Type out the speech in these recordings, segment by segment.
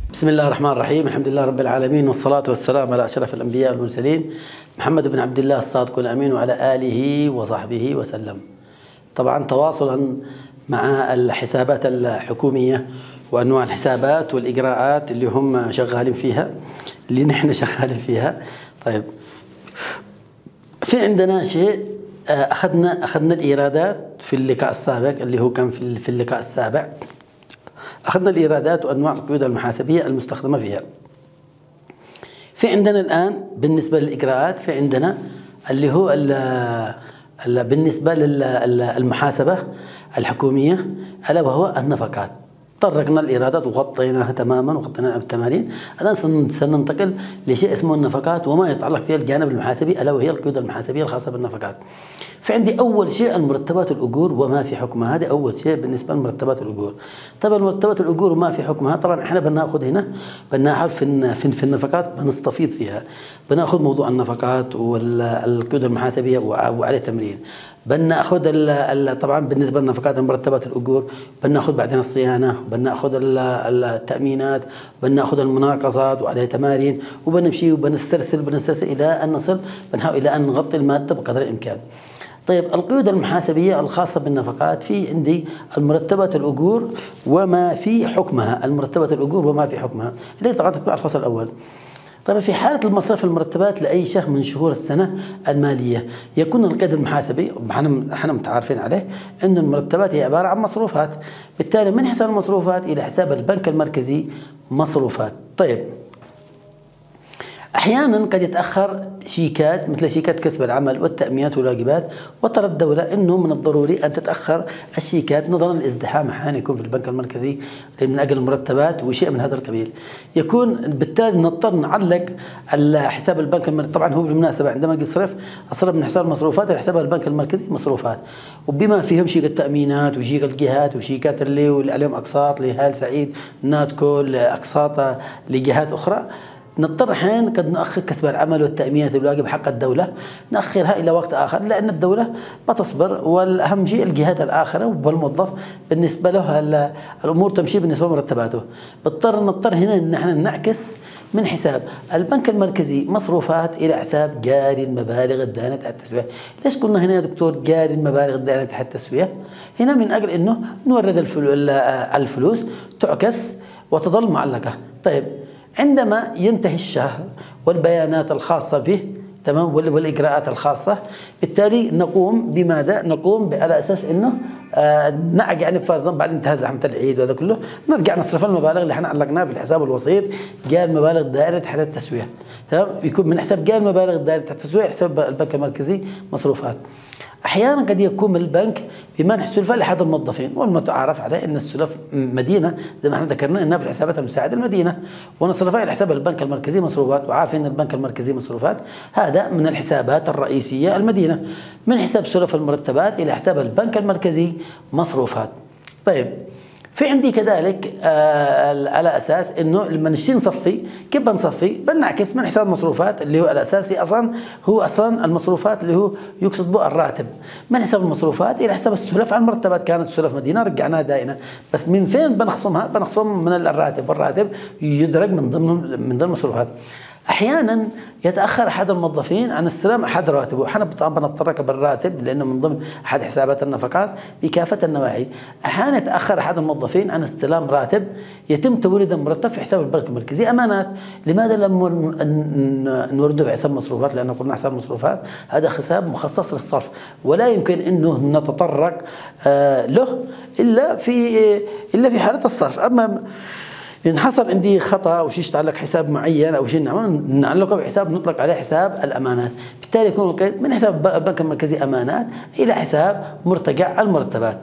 بسم الله الرحمن الرحيم. الحمد لله رب العالمين، والصلاة والسلام على أشرف الأنبياء والمرسلين محمد بن عبد الله الصادق الأمين وعلى آله وصحبه وسلم. طبعا تواصلا مع الحسابات الحكومية وأنواع الحسابات والإجراءات اللي هم شغالين فيها، اللي نحن شغالين فيها. طيب، في عندنا شيء أخذنا الإيرادات في اللقاء السابق اللي هو كان في اللقاء السابع. أخذنا الإيرادات وأنواع القيود المحاسبية المستخدمة فيها. في عندنا الآن بالنسبة للإجراءات في عندنا اللي هو بالنسبة للمحاسبة الحكومية، ألا وهو النفقات. طرقنا الإيرادات وغطيناها تماما وغطيناها بالتمارين. الآن سننتقل لشيء اسمه النفقات وما يتعلق فيها الجانب المحاسبي، ألا وهي القيود المحاسبية الخاصة بالنفقات. فعندي أول شيء المرتبات الأجور وما في حكمها. هذا أول شيء بالنسبة لمرتبات الأجور. طبعا مرتبات الأجور وما في حكمها، طبعا احنا بناخذ هنا بنعرف في النفقات بنستفيض فيها. بناخذ موضوع النفقات والقيود المحاسبية وعليه تمرين. بناخذ طبعا بالنسبة للنفقات مرتبات الأجور، بناخذ بعدين الصيانة، بناخذ التأمينات، بناخذ المناقصات وعليه تمارين، وبنمشي وبنسترسل إلى أن نصل بنحاول إلى أن نغطي المادة بقدر الإمكان. طيب، القيود المحاسبية الخاصة بالنفقات في عندي المرتبات الأجور وما في حكمها. المرتبات الأجور وما في حكمها اللي طبعا تتبع الفصل الأول. طيب، في حالة المصرف المرتبات لأي شهر من شهور السنة المالية يكون القيد المحاسبي، احنا متعارفين عليه أن المرتبات هي عبارة عن مصروفات، بالتالي من حساب المصروفات إلى حساب البنك المركزي مصروفات. طيب، أحيانا قد يتأخر شيكات مثل شيكات كسب العمل والتأمينات والواجبات، وترى الدولة أنه من الضروري أن تتأخر الشيكات نظرا للازدحام أحيانا يكون في البنك المركزي من أجل المرتبات وشيء من هذا القبيل. يكون بالتالي نضطر نعلق حساب البنك المركزي. طبعا هو بالمناسبة عندما يصرف من حساب المصروفات إلى حساب البنك المركزي مصروفات، وبما فيهم شيك التأمينات وشيك الجهات وشيكات اللي عليهم أقساط لهال سعيد ناتكو، أقساط لجهات أخرى. نضطر أحيانا قد نؤخر كسب العمل والتأمينات الواجب حق الدولة، نأخرها إلى وقت آخر لأن الدولة ما تصبر، والأهم شيء الجهات الآخرة والموظف بالنسبة له الأمور تمشي بالنسبة لمرتباته. نضطر هنا أن احنا نعكس من حساب البنك المركزي مصروفات إلى حساب جاري المبالغ الدائنة تحت التسوية. ليش قلنا هنا يا دكتور جاري المبالغ الدائنة تحت التسوية؟ هنا من أجل أنه نورد الفلوس تعكس وتظل معلقة. طيب، عندما ينتهي الشهر والبيانات الخاصة به تمام والإجراءات الخاصة، بالتالي نقوم بماذا؟ نقوم على أساس أنه يعني فرضا بعد انتهاء زحمة العيد وهذا كله نرجع نصرف المبالغ اللي احنا علقناها في الحساب الوسيط جاء المبالغ الدائرة تحت التسوية. تمام، يكون من حساب جاء المبالغ الدائرة تحت التسوية حساب البنك المركزي مصروفات. أحيانا قد يقوم البنك بمنح سلفة لأحد الموظفين، والمتعارف عليه أن السلف مدينة زي ما احنا ذكرنا أنها في الحسابات المساعدة المدينة، ونصرفها إلى حساب البنك المركزي مصروفات. وعارفين أن البنك المركزي مصروفات هذا من الحسابات الرئيسية المدينة، من حساب سلف المرتبات إلى حساب البنك المركزي مصروفات. طيب، في عندي كذلك على اساس انه لما نشتي نصفي، كيف بنصفي؟ بنعكس من حساب المصروفات اللي هو الاساسي اصلا المصروفات اللي هو يقصد به الراتب، من حساب المصروفات الى حساب السلف على المرتبات. كانت سلف مدينه رجعناها دائنه، بس من فين بنخصمها؟ بنخصم من الراتب، والراتب يدرج من ضمن المصروفات. احيانا يتاخر احد الموظفين عن استلام احد رواتبه، احنا طبعا بنتطرق بالراتب لانه من ضمن احد حسابات النفقات بكافه النواحي. احيانا يتاخر احد الموظفين عن استلام راتب، يتم توريد المرتب في حساب البنك المركزي امانات. لماذا لم نورده في حساب المصروفات؟ لانه قلنا حساب المصروفات هذا حساب مخصص للصرف، ولا يمكن انه نتطرق له الا في حاله الصرف. اما إن حصل عندي خطأ أو شيء يتعلق حساب معين أو شيء نعلقه بحساب نطلق عليه حساب الأمانات، بالتالي يكون القيد من حساب البنك المركزي أمانات إلى حساب مرتجع المرتبات.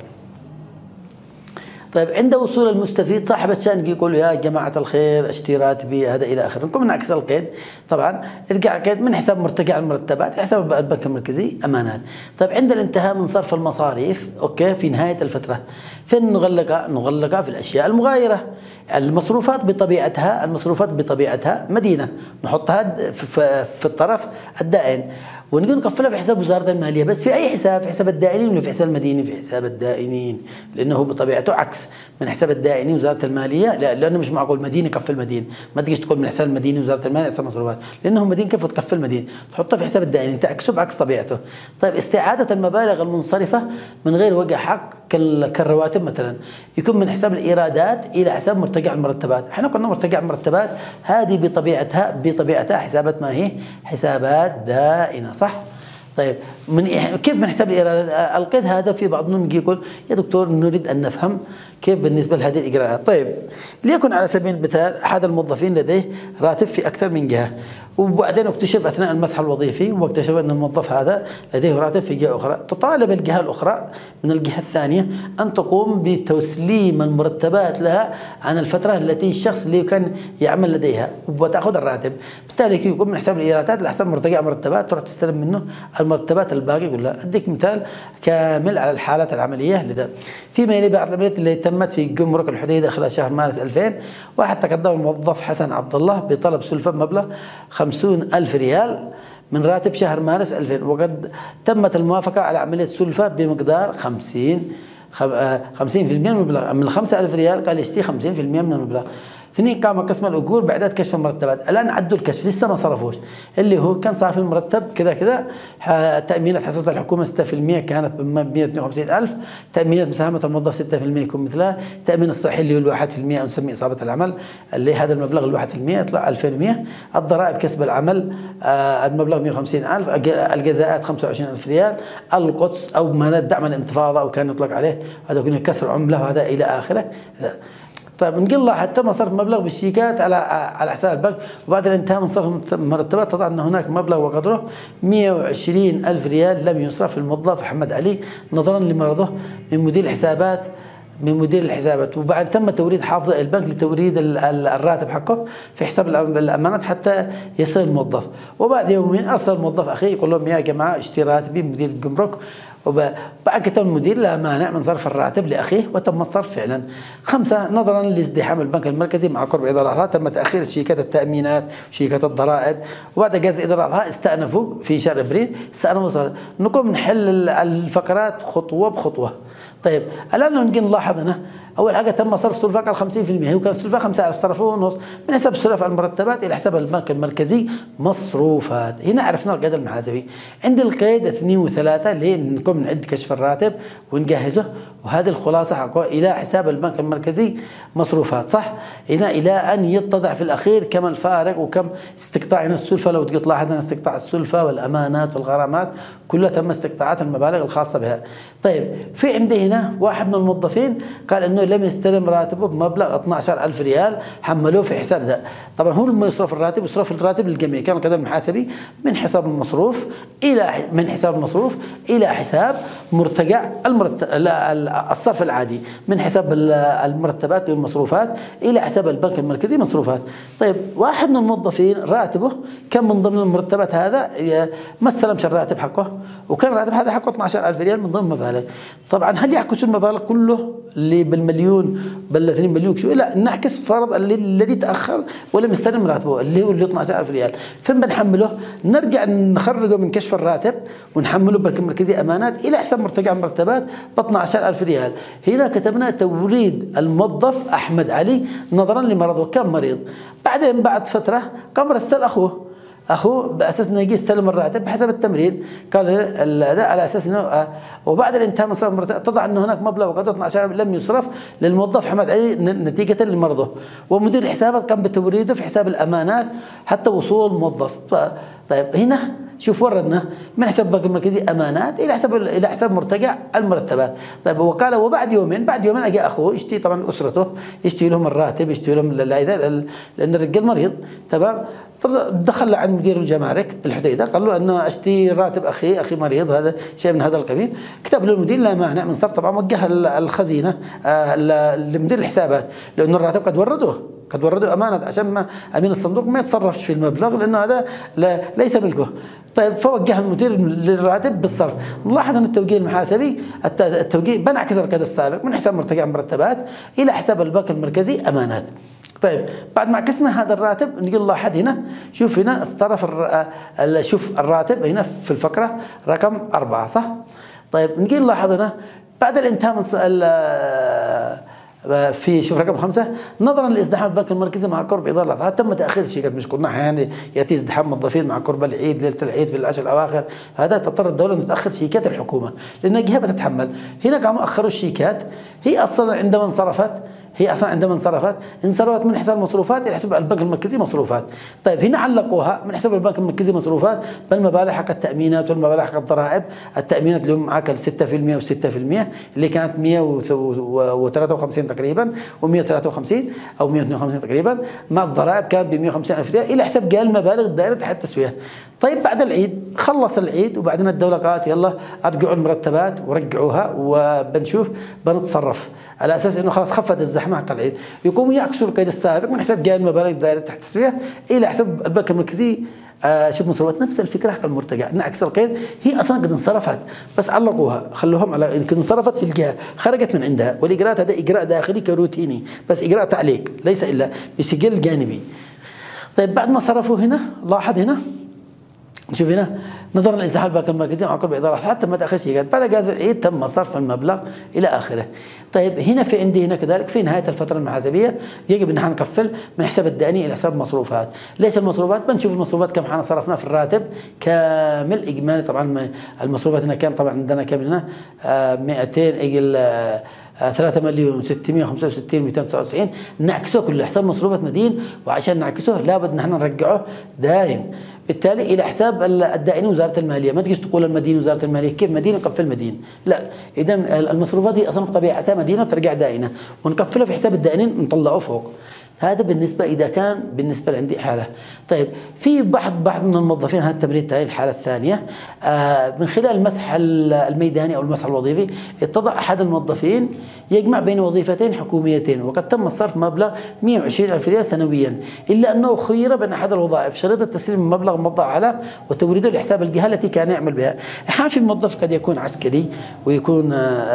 طيب، عند وصول المستفيد صاحب الشأن يقول يا جماعة الخير اشتري راتبي هذا إلى آخره. نقوم نعكس القيد، طبعا ارجع القيد من حساب مرتجع المرتبات حساب البنك المركزي أمانات. طيب، عند الانتهاء من صرف المصاريف أوكي في نهاية الفترة فين نغلقها في الأشياء المغايرة. المصروفات بطبيعتها مدينة، نحطها في الطرف الدائن، ونقول نقفلها في حساب وزارة المالية، بس في أي حساب؟ في حساب الدائنين ولا في حساب المديني؟ في حساب الدائنين، لأنه هو بطبيعته عكس من حساب الدائني وزارة المالية. لا، لأنه مش معقول مديني يكفل مدين، ما تجيش تقول من حساب المديني وزارة المالية حساب مصروفات، لأنه مدين كيف تكفل مدين؟ تحطه في حساب الدائني، تعكسه بعكس طبيعته. طيب استعادة المبالغ المنصرفة من غير وقع حق كالرواتب مثلا، يكون من حساب الإيرادات إلى حساب مرتجع المرتبات. احنا قلنا مرتجع المرتبات هذه بطبيعتها حسابات، ما هي حسابات دائنة، صح؟ طيب كيف من حساب الإيرادات؟ القيد هذا في بعضهم يجي يقول يا دكتور نريد أن نفهم كيف بالنسبة لهذه الإجراءات. طيب ليكن على سبيل المثال أحد الموظفين لديه راتب في أكثر من جهة، وبعدين اكتشف أثناء المسح الوظيفي واكتشف أن الموظف هذا لديه راتب في جهة أخرى، تطالب الجهة الأخرى من الجهة الثانية أن تقوم بتسليم المرتبات لها عن الفترة التي الشخص اللي كان يعمل لديها وتأخذ الراتب. بالتالي يكون من حساب الإيرادات لحساب مرتجع مرتبات، تروح تستلم منه المرتبات الباقي كلها. أديك مثال كامل على الحالات العملية لذا. فيما يلي بعض العمليات اللي تمت في جمرك الحديدة خلال شهر مارس 2000، واحد تقدم الموظف حسن عبد الله بطلب سلفة بمبلغ 50,000 ريال من راتب شهر مارس 2000، وقد تمت الموافقة على عملية سلفة بمقدار 50% من المبلغ. من 5,000 ريال قال يشتري 50% من المبلغ. اثنين، قام قسم الأجور بإعداد كشف المرتبات. الآن عدوا الكشف لسه ما صرفوش، اللي هو كان صافي المرتب كذا تأمينات حصة الحكومة 6% كانت ب 152,000، تأمينات مساهمة الموظف 6% يكون مثلها، تأمين الصحي اللي هو 1% أو نسميه إصابة العمل اللي هذا المبلغ 1% يطلع 2100، الضرائب كسب العمل المبلغ 150,000، الجزاءات 25,000 ريال، القدس أو ما دعم الانتفاضة أو كان يطلق عليه هذا كنا كسر عملة وهذا إلى آخره. طيب نقول حتى ما صرف مبلغ بالشيكات على حساب البنك، وبعد الانتهاء من صرف المرتبات تضع أن هناك مبلغ وقدره 120,000 ريال لم يصرف الموظف أحمد علي نظرا لمرضه من مدير الحسابات، وبعد تم توريد حافظ البنك لتوريد الراتب حقه في حساب الأمانات حتى يصل الموظف. وبعد يومين أرسل الموظف أخيه يقول لهم يا جماعة اشتري راتبي مدير الجمرك، وبعد كتب المدير لا مانع من صرف الراتب لأخيه وتم الصرف فعلا. 5، نظرا لازدحام البنك المركزي مع قرب إداراتها تم تأخير شيكات التأمينات وشيكات الضرائب، وبعد جاز إداراتها استأنفوا في شهر أبريل نقوم نحل الفقرات خطوة بخطوة. طيب الآن نجي نلاحظ هنا أول حاجة تم صرف سلفة قال 50%، هو كان سلفة 5,000 صرفوه نص من حساب سلف المرتبات إلى حساب البنك المركزي مصروفات. هنا عرفنا القيد المحاسبي. عند القيد 2 و3 اللي هي نقوم نعد كشف الراتب ونجهزه، وهذه الخلاصة حقه إلى حساب البنك المركزي مصروفات، صح؟ هنا إلى أن يتضح في الأخير كم الفارق وكم استقطاع السلفة. لو تجي تلاحظ أن استقطاع السلفة والأمانات والغرامات كلها تم استقطاعات المبالغ الخاصة بها. طيب في عندي هنا واحد من الموظفين قال إنه لم يستلم راتبه بمبلغ 12,000 ريال، حملوه في حساب ذا. طبعا هو لما يصرف الراتب يصرف الراتب للجميع، كان القدر المحاسبي من حساب المصروف إلى حساب مرتجع الصرف العادي، من حساب المرتبات والمصروفات إلى حساب البنك المركزي مصروفات. طيب واحد من الموظفين راتبه كان من ضمن المرتبات هذا ما استلمش الراتب حقه، وكان الراتب هذا حقه 12,000 ريال من ضمن مبالغ. طبعا هل يعكس المبالغ كله اللي بالمليون بل 2 مليون شو؟ لا، نعكس فرض الذي تاخر ولم يستلم راتبه اللي هو 12,000 ريال. فين بنحمله؟ نرجع نخرجه من كشف الراتب ونحمله بالبنك المركزي امانات الى حساب مرتجع مرتبات ب 12,000 ريال. هنا كتبنا توريد الموظف احمد علي نظرا لمرضه، كان مريض. بعدين بعد فتره قام رسل اخوه باساس انه يجي يستلم الراتب بحسب التمرين، قال هذا على اساس انه وبعد الانتهاء من صرف المرتب اتضح انه هناك مبلغ وقدره 12,000 لم يصرف للموظف احمد علي نتيجه لمرضه، ومدير الحسابات قام بتوريده في حساب الامانات حتى وصول الموظف. طيب هنا شوف وردنا من حساب البنك المركزي امانات الى حساب مرتجع المرتبات. طيب وقال وبعد يومين اجى اخوه يشتري، طبعا اسرته يشتري لهم الراتب، يشتري لهم لان الرجال مريض، تمام. دخل عند مدير الجمارك بالحديدة قال له انه اشتري راتب اخي مريض، هذا شيء من هذا القبيل. كتب له المدير لا مانع من صرف، طبعا وجه الخزينه لمدير الحسابات لانه الراتب قد وردوه امانه عشان ما امين الصندوق ما يتصرفش في المبلغ لانه هذا ليس ملكه. طيب فوجه المدير للراتب بالصرف. نلاحظ ان التوجيه المحاسبي التوجيه بنعكس القيد السابق من حساب مرتجع مرتبات الى حساب البنك المركزي امانات. طيب بعد ما عكسنا هذا الراتب نجي نلاحظ هنا، شوف هنا الطرف شوف الراتب هنا في الفقرة رقم 4 صح؟ طيب نجي نلاحظ هنا بعد الانتهاء من في شوف رقم 5 نظرا لازدحام البنك المركزي مع قرب اصدار الاضحى تم تاخير الشيكات. مش قلنا احيانا ياتي ازدحام موظفين مع قرب العيد، ليله العيد في العشر الاواخر، هذا تضطر الدوله ان تاخر شيكات الحكومه لان الجهه بتتحمل. هنا قاموا اخروا الشيكات، هي اصلا عندما انصرفت من حساب المصروفات الى حساب البنك المركزي مصروفات. طيب هنا علقوها من حساب البنك المركزي مصروفات بالمبالغ حق التامينات والمبالغ حق الضرائب. التامينات اللي هم معاك 6% و6% اللي كانت 153 تقريبا و153 او 152 تقريبا، مع الضرائب كانت ب 150 الف ريال الى حساب قال المبالغ الدائره تحت التسويه. طيب بعد العيد خلص العيد وبعدين الدوله قالت يلا ارجعوا المرتبات ورجعوها وبنشوف بنتصرف على اساس انه خلاص خفت الزحمه حق العيد، يقوموا يعكسوا القيد السابق من حساب قال المبالغ الدائره تحت التسويه الى حساب البنك المركزي شوف مصروفات. نفس الفكره حق المرتجع، نعكس القيد، هي اصلا قد انصرفت بس علقوها خلوهم على يمكن انصرفت في الجهه خرجت من عندها، والاجراء هذا اجراء داخلي كروتيني بس اجراء تعليق ليس الا بسجل جانبي. طيب بعد ما صرفوا هنا لاحظ هنا نشوف هنا نظرا لازدحام البنك المركزي مع قرب اداره حتى ما تاخر شيكات بعد اجازه العيد تم صرف المبلغ الى اخره. طيب هنا في عندي هنا كذلك في نهايه الفتره المحاسبيه يجب ان احنا نقفل من حساب الدائني الى حساب المصروفات. ليش المصروفات؟ بنشوف المصروفات كم احنا صرفنا في الراتب كامل اجمالي. طبعا المصروفات هنا كام؟ طبعا عندنا كام هنا 200 يجل 3,665,299 نعكسه كله حساب مصروفات مدين، وعشان نعكسه لابد نحن نرجعه دائم بالتالي الى حساب الدائني وزاره الماليه. ما تجيش تقول المدين وزاره الماليه، كيف مدين نقفل مدين؟ لا، اذا المصروفات دي اصلا بطبيعتها مدينه ترجع دائنه ونقفلها في حساب الدائنين نطلعه فوق. هذا بالنسبه اذا كان بالنسبه عندي حاله. طيب في بعض من الموظفين هذا التمريض هاي الحاله الثانيه من خلال المسح الميداني او المسح الوظيفي اتضح احد الموظفين يجمع بين وظيفتين حكوميتين وقد تم صرف مبلغ 120,000 ريال سنويا، الا انه خير بين احد الوظائف شريطه تسليم المبلغ موضع على وتوريده لحساب الجهه التي كان يعمل بها. احيانا في موظف قد يكون عسكري ويكون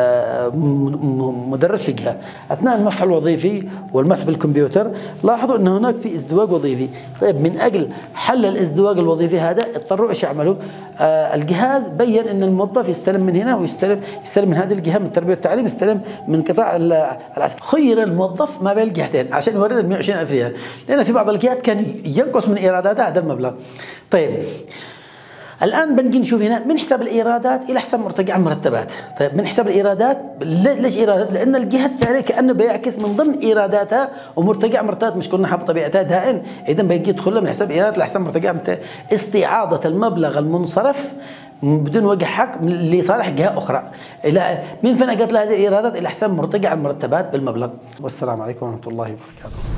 مدرس في جهه، اثناء المسح الوظيفي والمسح بالكمبيوتر لاحظوا ان هناك في ازدواج وظيفي. طيب من اجل حل الازدواج الوظيفي هذا اضطروا ايش يعملوا؟ الجهاز بين ان الموظف يستلم من هنا ويستلم من هذه الجهه من التربيه والتعليم، يستلم من قطاع العسكري. خير الموظف ما بين الجهتين عشان يورد ال 120,000 ريال، لان في بعض الجهات كان ينقص من ايراداتها هذا المبلغ. طيب الان بنجي نشوف هنا من حساب الايرادات الى حساب مرتجع المرتبات. طيب من حساب الايرادات، ليش ايرادات؟ لان الجهه الثانيه كانه بيعكس من ضمن ايراداتها ومرتجع مرتبات مش كنا بطبيعتها دائن، اذا بيجي يدخل من حساب ايرادات لحساب مرتجع استعاضه المبلغ المنصرف بدون وجه حق لصالح جهه اخرى. الى من فين اجت لها هذه الايرادات؟ الى حساب مرتجع المرتبات بالمبلغ. والسلام عليكم ورحمه الله وبركاته.